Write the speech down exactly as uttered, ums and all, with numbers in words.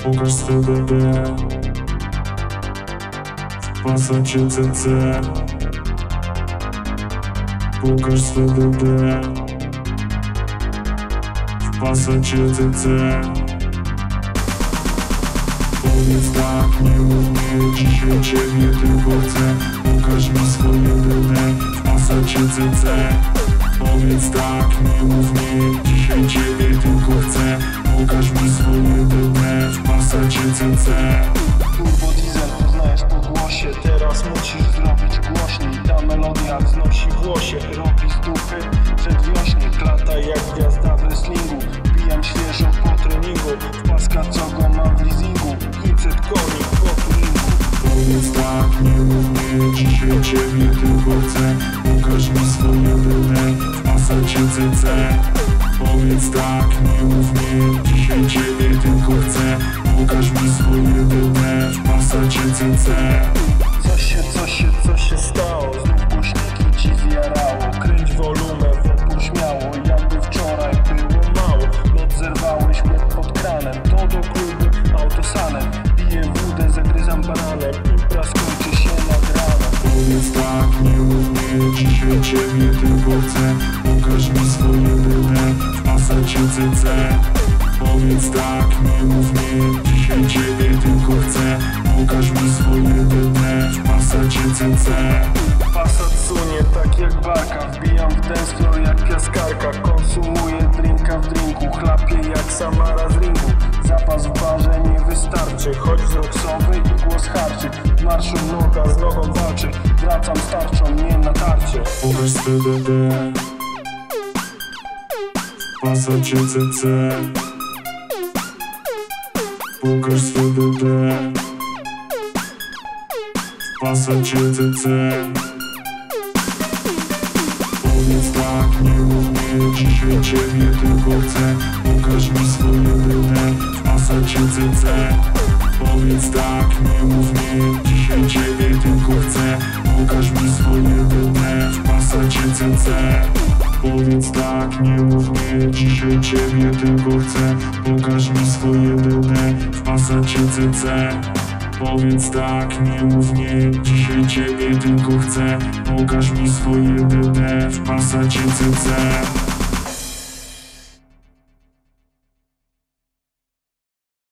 Pokaż swe B B w Passacie C C. Pokaż swe B B w Passacie C C. Powiedz tak, nie mów nie, dzisiaj ciebie tylko chcę. Pokaż mi swoje B B w Passacie C C. Powiedz tak, nie mów nie, dzisiaj ciebie tylko chcę. Pokaż mi swoje B B w Passacie C C. Turbo diesel poznajesz po głosie, teraz musisz zrobić głośniej. Ta melodia wznosi włosie, robi z dupy przedwiośnie. Klata jak gwiazda w wrestlingu, bijam świeżo po treningu. W paska co go mam w leasingu, pięćset koni po tuningu. Powiedz tak, nie mów nie, dzisiaj ciebie tylko chcę. Pokaż mi swoje B B w Passacie C C. Powiedz tak, nie mów nie, dzisiaj ciebie tylko chcę. Pokaż mi swoje B B w Passacie C C. Coś się, coś się, coś się stało, znów głośniki ci zjarało. Kręć wolumę wokół śmiało, jakby wczoraj było mało. Lot zerwałeś mnie pod kranem, to do klubu autosanem. Piję wódę, zagryzam bananem, impra skończy się nad ranem. Powiedz tak, nie mów nie, dzisiaj ciebie tylko chcę. Pokaż mi swoje B B w Passacie C C. Powiedz tak, nie mów nie, dzisiaj ciebie tylko chcę. Pokaż mi swoje B B w Passacie C C. Passat sunie tak jak barka, wbijam w dance floor jak piaskarka. Konsumuję drinka w drinku, chlapię jak Samara z ringu. Zapas w barze nie wystarczy, choć wzrok sowy i głos harczy. W marszu noga z nogą walczy, wracam starczą, nie na tarcie. Pokaż swe B B w Passacie C C. Pokaż swe B B w Passacie C C. Powiedz tak, nie mów nie, dzisiaj ciebie tylko chcę. Pokaż mi swoje B B w Passacie C C. Powiedz tak, nie mów nie, dzisiaj ciebie tylko chcę. Pokaż mi swoje B B w Passacie C C. Powiedz tak, nie mów nie, dzisiaj ciebie tylko chcę. Pokaż mi swoje B B w Passacie C C. Powiedz tak, nie mów nie, dzisiaj ciebie tylko chcę. Pokaż mi swoje B B w Passacie C C.